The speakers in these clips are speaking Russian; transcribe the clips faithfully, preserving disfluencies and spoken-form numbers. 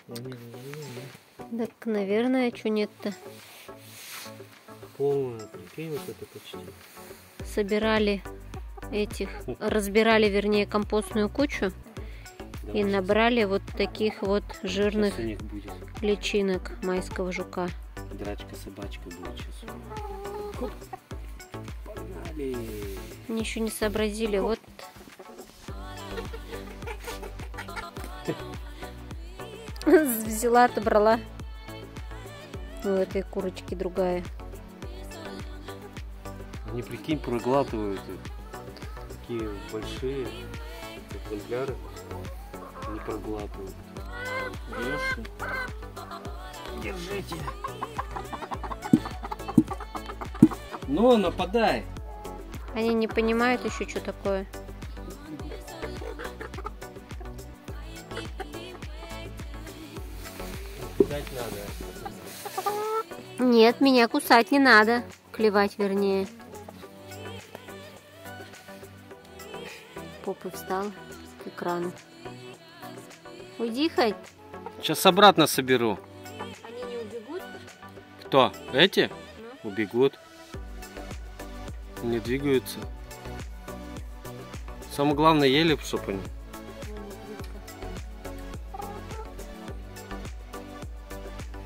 Так, наверное, что нет-то. Полная, прикинь, вот это почти. Собирали этих, разбирали, вернее, компостную кучу. Да, и набрали вот таких вот жирных личинок майского жука. Драчка собачка будет сейчас. Погнали. Они еще не сообразили, вот. Взяла, отобрала. У этой курочки другая. Они, прикинь, проглатывают. Такие большие экземпляры. Не проглатывают. Держите. Ну, нападай. Они не понимают еще, что такое. Кусать надо. Нет, меня кусать не надо. Клевать, вернее. Попы встал к экрану. Уйди хоть. Сейчас обратно соберу. Они не убегут? Кто? Эти? Ну? Убегут. Не двигаются. Самое главное, ели, чтобы они.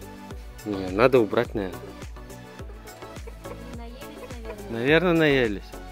Не, надо убрать, наверное. Наелись, наверное. Наверное, наелись.